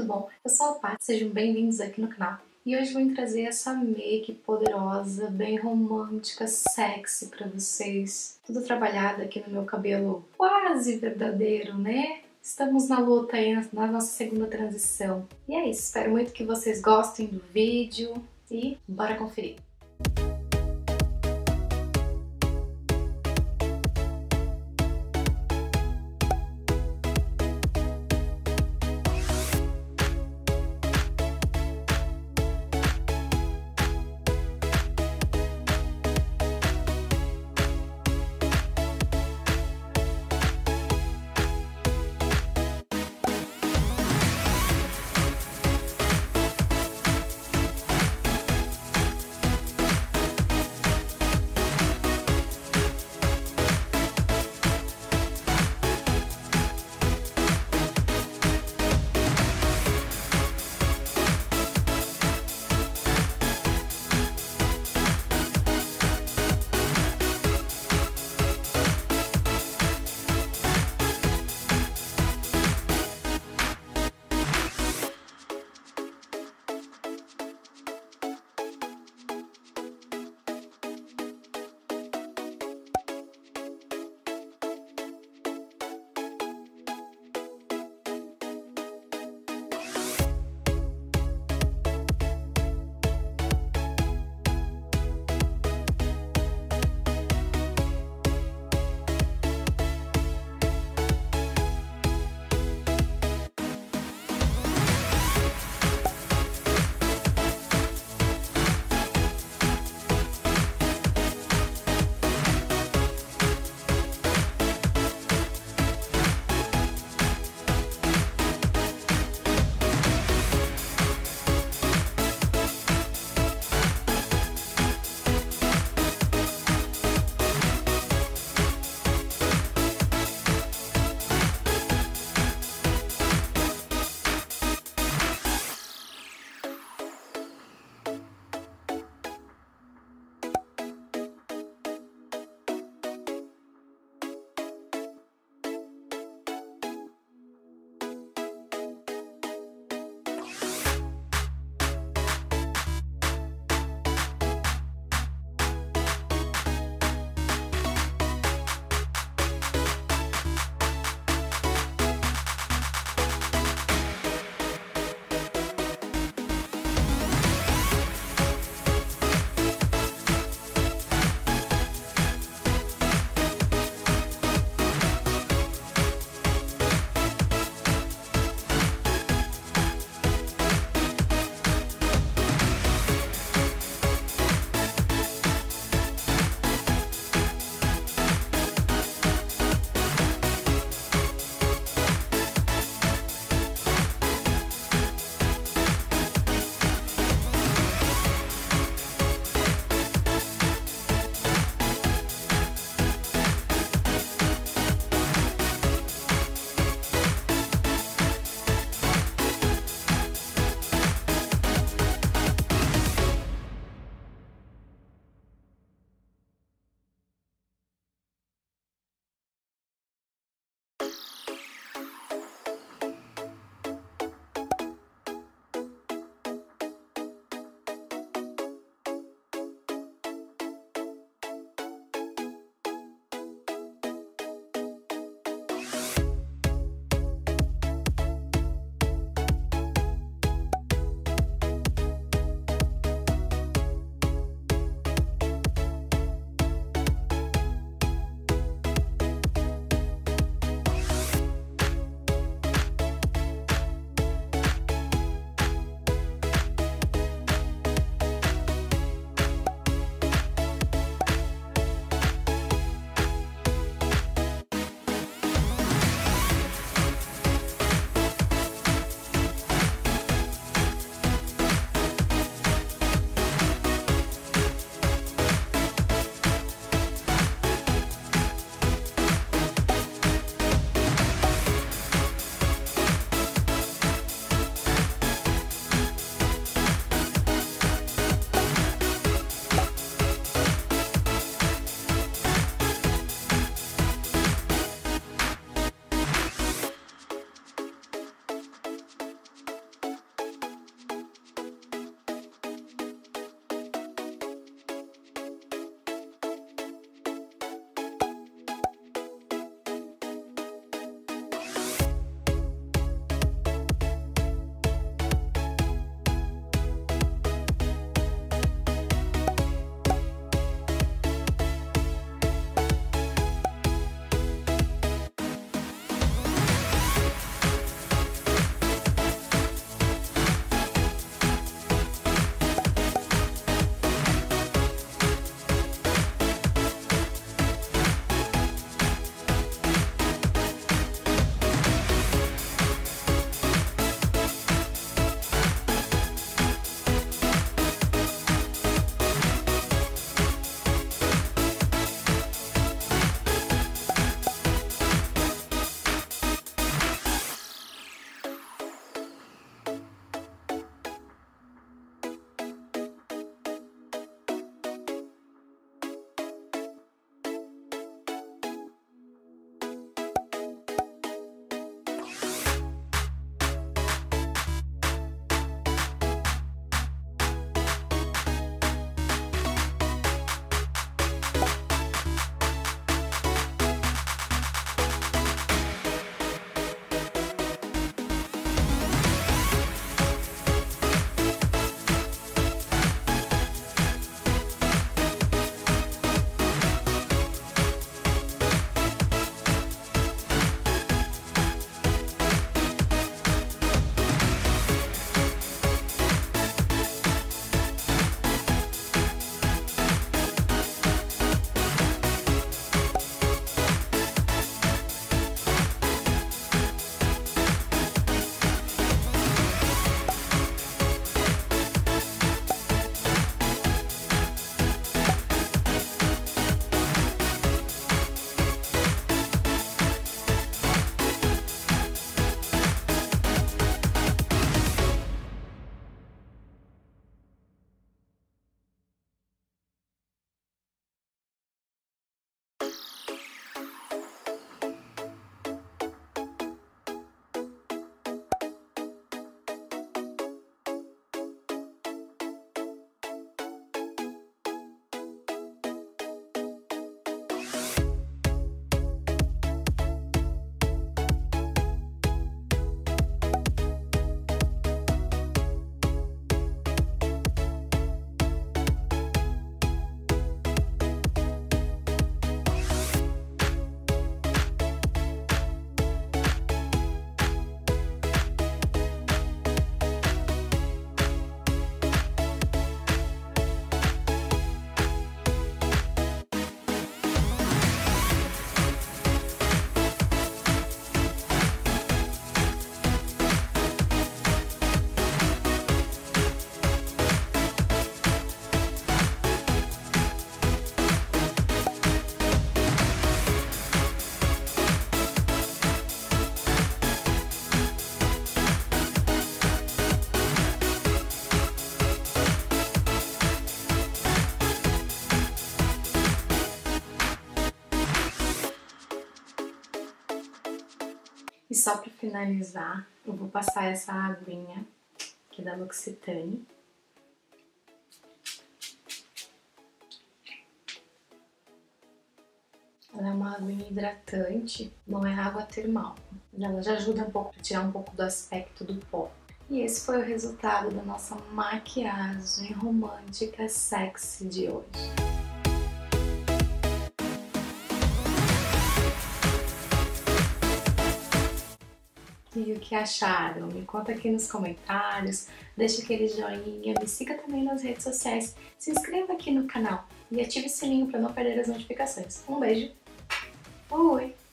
tudo bom? Eu sou a Paty, sejam bem-vindos aqui no canal. E hoje vou trazer essa make poderosa, bem romântica, sexy pra vocês. Tudo trabalhado aqui no meu cabelo quase verdadeiro, né? Estamos na luta aí, na nossa segunda transição. E é isso, espero muito que vocês gostem do vídeo e bora conferir. E só para finalizar, eu vou passar essa aguinha aqui da L'Occitane. Ela é uma aguinha hidratante, não é água termal. Ela já ajuda um pouco a tirar um pouco do aspecto do pó. E esse foi o resultado da nossa maquiagem romântica sexy de hoje. E o que acharam? Me conta aqui nos comentários, deixa aquele joinha, me siga também nas redes sociais, se inscreva aqui no canal e ative o sininho para não perder as notificações. Um beijo, fui!